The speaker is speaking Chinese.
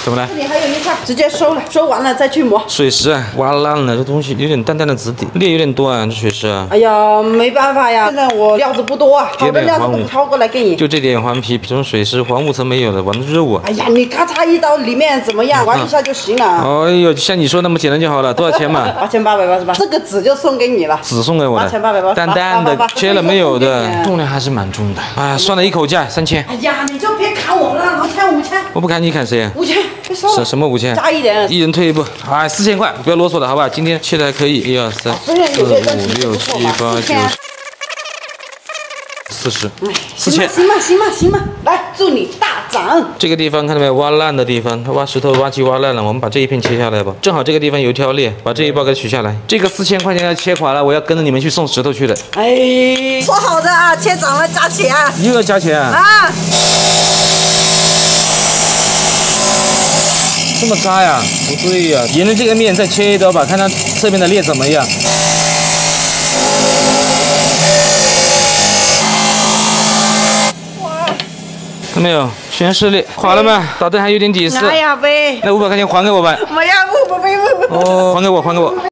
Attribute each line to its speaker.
Speaker 1: 怎么了？
Speaker 2: 这里还有一块，直接收了，收完了再去磨。
Speaker 1: 水石啊，挖烂了，这东西有点淡淡的质地，裂有点多啊，这水石啊。
Speaker 2: 哎呀，没办法呀，现在我料子不多啊，好的料子都掏过来给你。
Speaker 1: 就这点黄皮，这种水石黄物层没有了，玩的肉啊。
Speaker 2: 哎呀，你咔嚓一刀，里面怎么样？玩一下就行了。
Speaker 1: 哎呦，像你说那么简单就好了，多少钱嘛
Speaker 2: ？8888，这个纸就送给你了。
Speaker 1: 纸送给我了。
Speaker 2: 8888，
Speaker 1: 淡淡的，切了没有的，重量还是蛮重的。哎，算了一口价3000。
Speaker 2: 哎呀，你就别砍我了，5000。
Speaker 1: 我不砍你砍谁啊
Speaker 2: ？5000，别收了。
Speaker 1: 什么5000？
Speaker 2: 加一点。
Speaker 1: 一人退一步。哎，4000块，不要啰嗦了，好吧？今天切的还可以，1、2、3、4、5、6、7、8、9、40，4000。
Speaker 2: 行吧，来，祝你大涨。
Speaker 1: 这个地方看到没有？挖烂的地方，挖石头挖机挖烂了，我们把这一片切下来吧。正好这个地方有一条裂，把这一包给取下来。这个4000块钱要切垮了，我要跟着你们去送石头去的。
Speaker 2: 哎，说好的啊，切涨了加钱。
Speaker 1: 又要加钱啊？
Speaker 2: 啊！
Speaker 1: 这么扎呀？不对呀，沿着这个面再切一刀吧，看它侧面的裂怎么样。看到没有？全是裂，垮了吗？打灯还有点底色。
Speaker 2: 哎呀呗，
Speaker 1: 那500块钱还给我吧。
Speaker 2: 没呀，不。
Speaker 1: 哦，还给我。